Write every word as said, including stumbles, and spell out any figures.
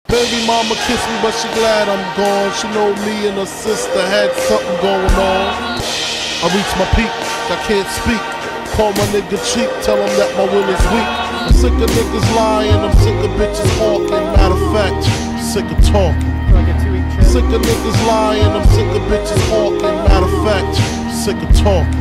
Baby mama kissed me, but she glad I'm gone. She know me and her sister had something going on. I reach my peak, I can't speak. Call my nigga cheek, tell him that my will is weak. I'm sick of niggas lying, I'm sick of bitches hawking. Matter of fact, sick of talking. Sick of niggas lying, I'm sick of bitches hawking. Matter of fact, sick of talking.